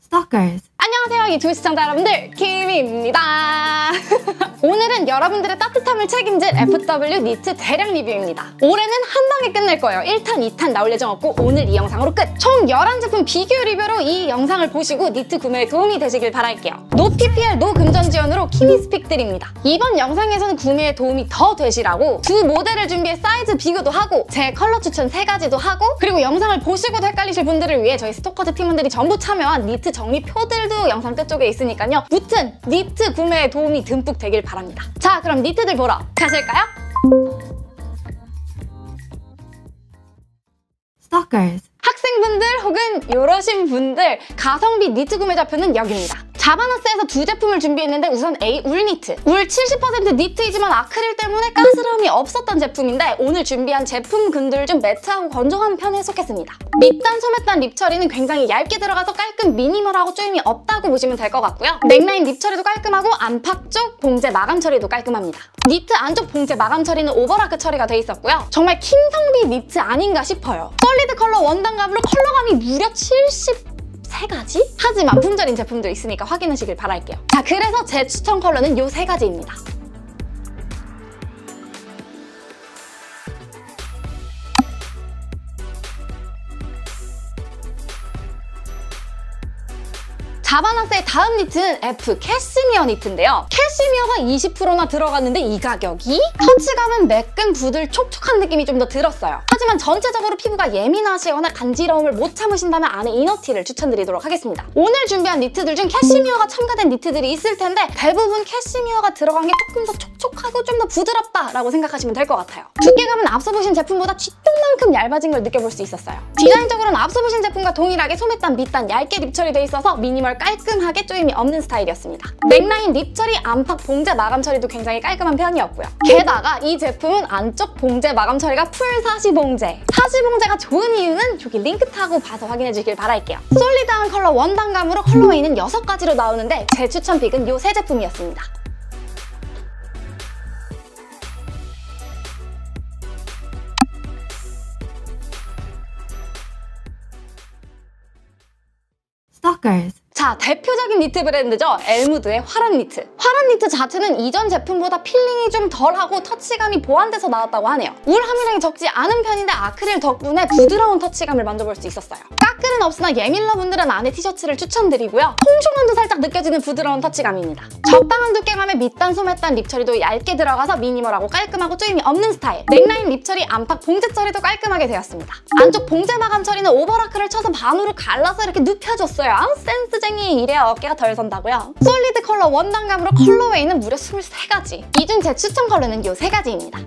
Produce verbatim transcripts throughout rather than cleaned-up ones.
Stalkers. 안녕하세요 유튜브 시청자 여러분들, 키미입니다. 오늘은 여러분들의 따뜻함을 책임질 에프더블유 니트 대량 리뷰입니다. 올해는 한 방에 끝낼 거예요. 일 탄, 이 탄 나올 예정 없고 오늘 이 영상으로 끝! 총 열한 제품 비교 리뷰로 이 영상을 보시고 니트 구매에 도움이 되시길 바랄게요. 노 피피엘, 노 금전 지원으로 키미스픽 드립니다. 이번 영상에서는 구매에 도움이 더 되시라고 두 모델을 준비해 사이즈 비교도 하고 제 컬러 추천 세 가지도 하고, 그리고 영상을 보시고도 헷갈리실 분들을 위해 저희 스토커즈 팀원들이 전부 참여한 니트 정리 표들도 영상 끝쪽에 있으니까요. 무튼 니트 구매에 도움이 듬뿍 되길 바랍니다. 자, 그럼 니트들 보러 가실까요? Stalkers. 학생분들 혹은 이러신 분들 가성비 니트 구매 좌표는 여기입니다. 자바나스에서 두 제품을 준비했는데 우선 A 울 니트. 울 칠십 퍼센트 니트이지만 아크릴 때문에 가스름이 없었던 제품인데 오늘 준비한 제품군들 중 매트하고 건조한 편에 속했습니다. 밑단, 소매단 립 처리는 굉장히 얇게 들어가서 깔끔 미니멀하고 쪼임이 없다고 보시면 될 것 같고요. 넥라인 립 처리도 깔끔하고 안팎 쪽 봉제 마감 처리도 깔끔합니다. 니트 안쪽 봉제 마감 처리는 오버라크 처리가 돼 있었고요. 정말 킹성비 니트 아닌가 싶어요. 솔리드 컬러 원단감으로 컬러감이 무려 칠십 세 가지? 하지만 품절인 제품도 있으니까 확인하시길 바랄게요. 자, 그래서 제 추천 컬러는 요 세 가지입니다. 자바나스의 다음 니트는 F 캐시미어 니트인데요. 캐시미어가 이십 퍼센트나 들어갔는데 이 가격이? 터치감은 매끈 부들 촉촉한 느낌이 좀 더 들었어요. 하지만 전체적으로 피부가 예민하시거나 간지러움을 못 참으신다면 안에 이너티를 추천드리도록 하겠습니다. 오늘 준비한 니트들 중 캐시미어가 첨가된 니트들이 있을 텐데 대부분 캐시미어가 들어간 게 조금 더 촉촉하고 좀 더 부드럽다라고 생각하시면 될 것 같아요. 두께감은 앞서 보신 제품보다 뒷동만큼 얇아진 걸 느껴볼 수 있었어요. 디자인적으로는 앞서 보신 제품과 동일하게 소매단, 밑단 얇게 립 처리돼 있어서 미니멀 깔끔하게 쪼임이 없는 스타일이었습니다. 넥라인 립 처리, 안팎 봉제 마감 처리도 굉장히 깔끔한 편이었고요. 게다가 이 제품은 안쪽 봉제 마감 처리가 풀 사시 봉제. 사시 봉제가 좋은 이유는 저기 링크 타고 봐서 확인해 주길 바랄게요. 솔리드한 컬러 원단감으로 컬러웨이는 여섯 가지로 나오는데 제 추천 픽은 이 세 제품이었습니다. Stalkers. 자, 대표적인 니트 브랜드죠. 엘무드의 화란 니트. 화란 니트 자체는 이전 제품보다 필링이 좀 덜하고 터치감이 보완돼서 나왔다고 하네요. 울 함유량이 적지 않은 편인데 아크릴 덕분에 부드러운 터치감을 만져볼 수 있었어요. 까끌은 없으나 예민러 분들은 안에 티셔츠를 추천드리고요. 퐁쇼감도 살짝 느껴지는 부드러운 터치감입니다. 적당한 두께감의 밑단, 소매단 립 처리도 얇게 들어가서 미니멀하고 깔끔하고 쪼임이 없는 스타일. 넥라인 립 처리, 안팎 봉제 처리도 깔끔하게 되었습니다. 안쪽 봉제 마감 처리는 오버라크를 쳐서 반으로 갈라서 이렇게 눕혀줬어요. 아, 센스 이래야 어깨가 덜 선다고요? 솔리드 컬러 원단감으로 컬러웨이는 무려 스물세 가지. 이 중 제 추천 컬러는 이 세 가지입니다.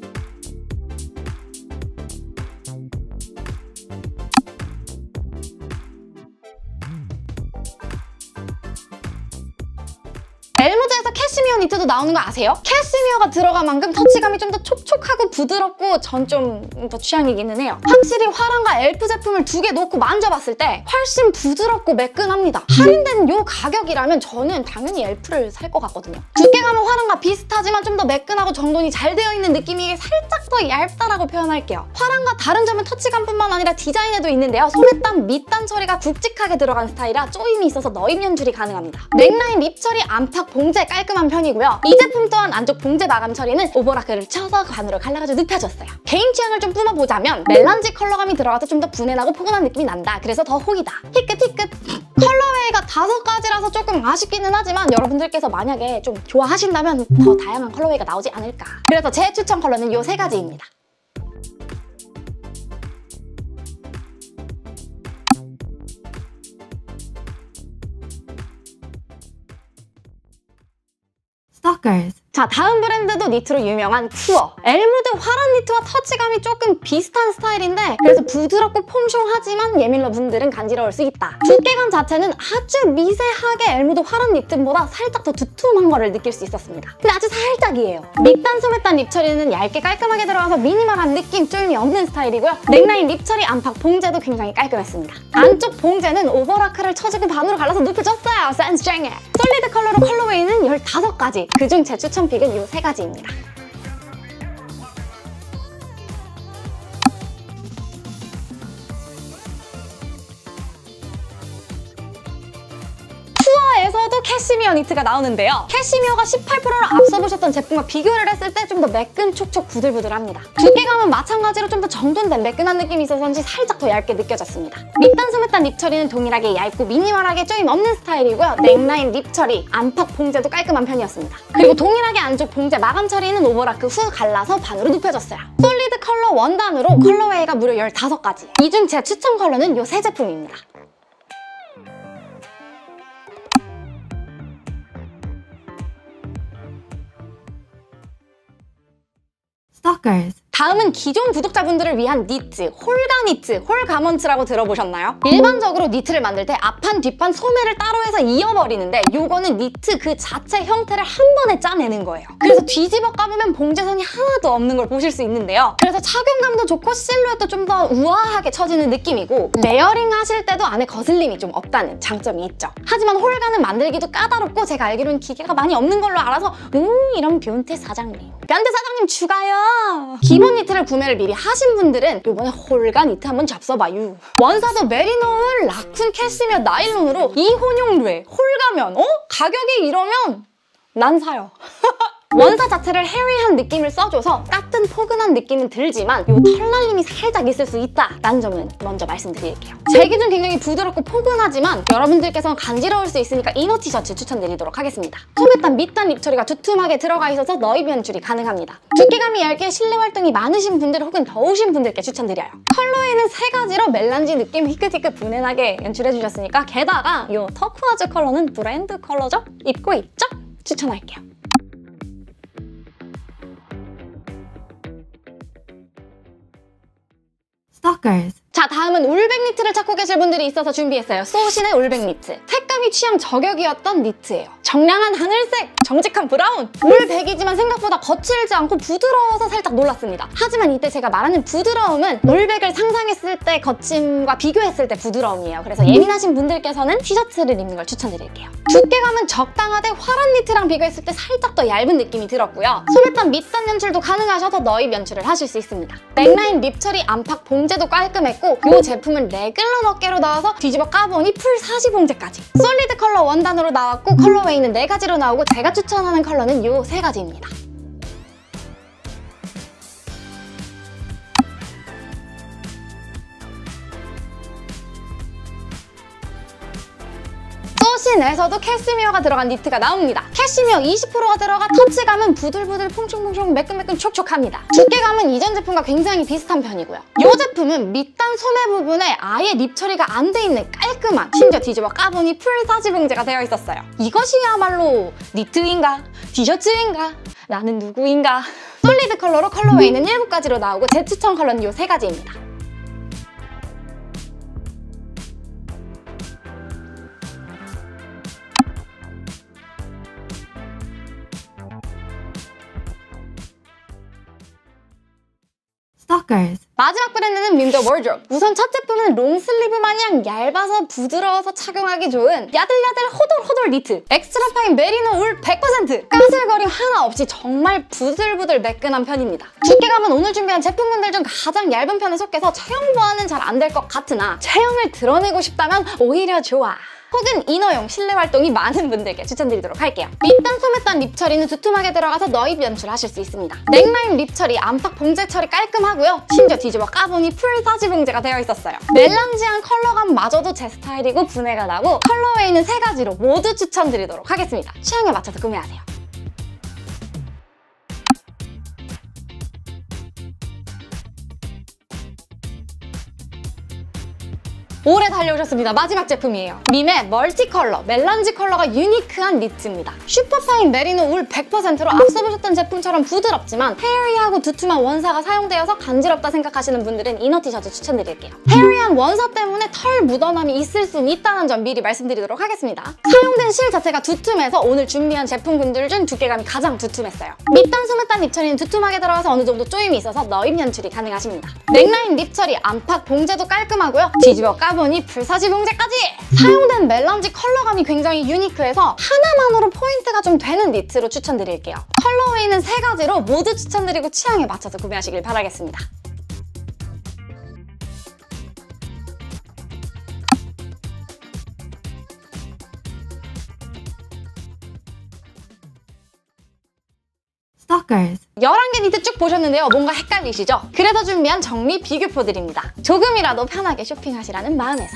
엘무드에서 캐시미어 니트도 나오는 거 아세요? 캐시미어가 들어간 만큼 터치감이 좀 더 촉촉하고 부드럽고 전 좀 더 취향이기는 해요. 확실히 화랑과 엘프 제품을 두 개 놓고 만져봤을 때 훨씬 부드럽고 매끈합니다. 할인된 요 가격이라면 저는 당연히 엘프를 살 것 같거든요. 두께감은 화랑과 비슷하지만 좀 더 매끈하고 정돈이 잘 되어 있는 느낌이 살짝 더 얇다라고 표현할게요. 화랑과 다른 점은 터치감뿐만 아니라 디자인에도 있는데요. 소매단, 밑단 처리가 굵직하게 들어간 스타일이라 쪼임이 있어서 너임 연출이 가능합니다. 넥라인 립 처리, 안팎 봉제 깔끔한 편이고요. 이 제품 또한 안쪽 봉제 마감 처리는 오버라크를 쳐서 반으로 갈라가지고 눕혀줬어요. 개인 취향을 좀 뿜어보자면 멜란지 컬러감이 들어가서 좀 더 분해나고 포근한 느낌이 난다. 그래서 더 혹이다. 희끗 희끗. 컬러웨이가 다섯 가지라서 조금 아쉽기는 하지만 여러분들께서 만약에 좀 좋아하신다면 더 다양한 컬러웨이가 나오지 않을까. 그래서 제 추천 컬러는 이 세 가지입니다. Stalkers. 자, 다음 브랜드도 니트로 유명한 쿠어. 엘무드 화란 니트와 터치감이 조금 비슷한 스타일인데 그래서 부드럽고 폼숑하지만 예민러 분들은 간지러울 수 있다. 두께감 자체는 아주 미세하게 엘무드 화란 니트보다 살짝 더 두툼한 거를 느낄 수 있었습니다. 근데 아주 살짝이에요. 밑단, 소매단 립 처리는 얇게 깔끔하게 들어가서 미니멀한 느낌, 쪼임이 없는 스타일이고요. 넥라인 립 처리, 안팎 봉제도 굉장히 깔끔했습니다. 안쪽 봉제는 오버라크를 쳐주고 반으로 갈라서 눕혀줬어요. 센스쟁해. 솔리드 컬러로 컬러웨이는 열다섯 가지. 그중 제 추천 픽은 이 세 가지입니다. 또 캐시미어 니트가 나오는데요. 캐시미어가 십팔 퍼센트로 앞서 보셨던 제품과 비교를 했을 때 좀 더 매끈 촉촉 부들부들합니다. 두께감은 마찬가지로 좀 더 정돈된 매끈한 느낌이 있어서인지 살짝 더 얇게 느껴졌습니다. 밑단 소매단 립 처리는 동일하게 얇고 미니멀하게 조임 없는 스타일이고요. 넥라인 립 처리, 안팎 봉제도 깔끔한 편이었습니다. 그리고 동일하게 안쪽 봉제 마감 처리는 오버라크 후 갈라서 반으로 눕혀졌어요. 솔리드 컬러 원단으로 컬러웨이가 무려 열다섯 가지. 이 중 제 추천 컬러는 이 세 제품입니다. Stalkers. 다음은 기존 구독자분들을 위한 니트, 홀가 니트, 홀 가먼츠라고 들어보셨나요? 일반적으로 니트를 만들 때 앞판, 뒷판, 소매를 따로 해서 이어버리는데 요거는 니트 그 자체 형태를 한 번에 짜내는 거예요. 그래서 뒤집어 까보면 봉제선이 하나도 없는 걸 보실 수 있는데요. 그래서 착용감도 좋고 실루엣도 좀 더 우아하게 처지는 느낌이고 레이어링 하실 때도 안에 거슬림이 좀 없다는 장점이 있죠. 하지만 홀가는 만들기도 까다롭고 제가 알기로는 기계가 많이 없는 걸로 알아서 음 이런 변태 사장님. 변태 사장님 추가요! 기본 니트를 구매를 미리 하신 분들은 이번에 홀가 니트 한번 잡숴봐요. 원사도 메리노울, 라쿤, 캐시미어, 나일론으로 이 혼용류에 홀가면 어? 가격이 이러면 난 사요. 원사 자체를 헤리한 느낌을 써줘서 따뜻 포근한 느낌은 들지만 이 털날림이 살짝 있을 수 있다라는 점은 먼저 말씀드릴게요. 제 기준 굉장히 부드럽고 포근하지만 여러분들께서는 간지러울 수 있으니까 이너 티셔츠 추천드리도록 하겠습니다. 소매단, 밑단 립 처리가 두툼하게 들어가 있어서 너입 연출이 가능합니다. 두께감이 얇게 실내 활동이 많으신 분들 혹은 더우신 분들께 추천드려요. 컬러에는 세 가지로 멜란지 느낌 희끗희끗 분해나게 연출해주셨으니까 게다가 이 터쿠아즈 컬러는 브랜드 컬러죠? 입고 있죠? 추천할게요. Stalkers. 자, 다음은 울백 니트를 찾고 계실 분들이 있어서 준비했어요. 소신의 울백 니트. 색감이 취향 저격이었던 니트예요. 정량한 하늘색, 정직한 브라운. 울백이지만 생각보다 거칠지 않고 부드러워서 살짝 놀랐습니다. 하지만 이때 제가 말하는 부드러움은 울백을 상상했을 때 거침과 비교했을 때 부드러움이에요. 그래서 예민하신 분들께서는 티셔츠를 입는 걸 추천드릴게요. 두께감은 적당하되 화란 니트랑 비교했을 때 살짝 더 얇은 느낌이 들었고요. 소매단, 밑단 연출도 가능하셔서 너입 연출을 하실 수 있습니다. 넥라인 립 처리, 안팎 봉제도 깔끔했고 이 제품은 레귤러 어깨로 나와서 뒤집어 까보니 풀 사시 봉제까지. 솔리드 컬러 원단으로 나왔고 컬러웨이는 네 가지로 나오고 제가 추천하는 컬러는 이 세 가지입니다. 소신에서도 캐시미어가 들어간 니트가 나옵니다. 캐시미어 이십 퍼센트가 들어가 터치감은 부들부들 퐁충퐁충 매끈매끈 촉촉합니다. 두께감은 이전 제품과 굉장히 비슷한 편이고요. 이 제품은 밑단 소매 부분에 아예 립 처리가 안 돼 있는 깔끔한, 심지어 뒤집어 까보니 풀 사지 봉제가 되어 있었어요. 이것이야말로 니트인가? 티셔츠인가? 나는 누구인가? 솔리드 컬러로 컬러웨이는 일곱 가지로 나오고 제 추천 컬러는 이 세 가지입니다. Stalkers. 마지막 브랜드는 밈더 월드롭. 우선 첫 제품은 롱슬리브 마냥 얇아서 부드러워서 착용하기 좋은 야들야들 호돌호돌 니트. 엑스트라 파인 메리노 울 백 퍼센트. 까슬거림 하나 없이 정말 부들부들 매끈한 편입니다. 두께감은 오늘 준비한 제품군들 중 가장 얇은 편에 속해서 체형 보완은 잘 안 될 것 같으나 체형을 드러내고 싶다면 오히려 좋아. 혹은 이너용 실내 활동이 많은 분들께 추천드리도록 할게요. 밑단 소매단 립 처리는 두툼하게 들어가서 너입 연출하실 수 있습니다. 넥라인 립 처리, 안팎 봉제 처리 깔끔하고요. 심지어 뒤집어 까보니 풀 사지 봉제가 되어 있었어요. 멜란지한 컬러감마저도 제 스타일이고 분해가 나고 컬러웨이는 세 가지로 모두 추천드리도록 하겠습니다. 취향에 맞춰서 구매하세요. 오래 달려오셨습니다. 마지막 제품이에요. 밈의 멀티 컬러, 멜란지 컬러가 유니크한 니트입니다. 슈퍼파인 메리노 울 백 퍼센트로 앞서 보셨던 제품처럼 부드럽지만 헤어리하고 두툼한 원사가 사용되어서 간지럽다 생각하시는 분들은 이너 티셔츠 추천드릴게요. 헤어리한 원사 때문에 털 묻어남이 있을 수 있다는 점 미리 말씀드리도록 하겠습니다. 사용된 실 자체가 두툼해서 오늘 준비한 제품군들 중 두께감이 가장 두툼했어요. 밑단 소매단 립 처리는 두툼하게 들어가서 어느 정도 조임이 있어서 너입 연출이 가능하십니다. 넥라인 립 처리, 안팎 봉제도 깔끔하고요. 뒤집어 까보 보니 풀사지 봉제까지! 사용된 멜란지 컬러감이 굉장히 유니크해서 하나만으로 포인트가 좀 되는 니트로 추천드릴게요. 컬러웨이는 세 가지로 모두 추천드리고 취향에 맞춰서 구매하시길 바라겠습니다. Stalkers. 열한 개 니트 쭉 보셨는데요. 뭔가 헷갈리시죠? 그래서 준비한 정리 비교표들입니다. 조금이라도 편하게 쇼핑하시라는 마음에서.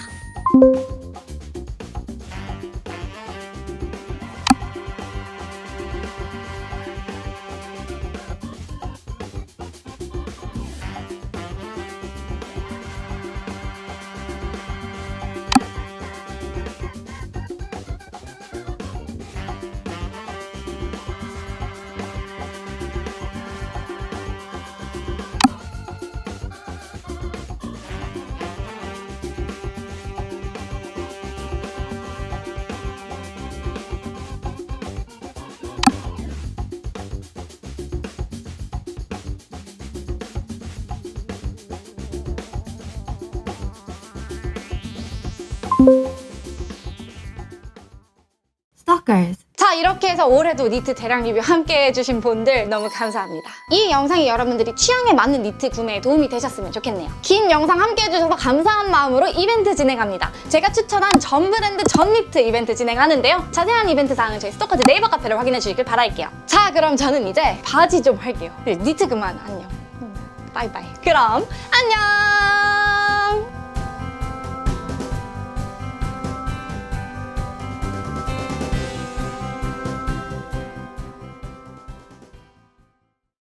Stalkers. 자, 이렇게 해서 올해도 니트 대량 리뷰 함께 해주신 분들 너무 감사합니다. 이 영상이 여러분들이 취향에 맞는 니트 구매에 도움이 되셨으면 좋겠네요. 긴 영상 함께 해주셔서 감사한 마음으로 이벤트 진행합니다. 제가 추천한 전 브랜드 전 니트 이벤트 진행하는데요. 자세한 이벤트 사항은 저희 스토커즈 네이버 카페를 확인해 주시길 바랄게요. 자, 그럼 저는 이제 바지 좀 할게요. 네, 니트 그만, 안녕. 음, 바이바이. 그럼 안녕!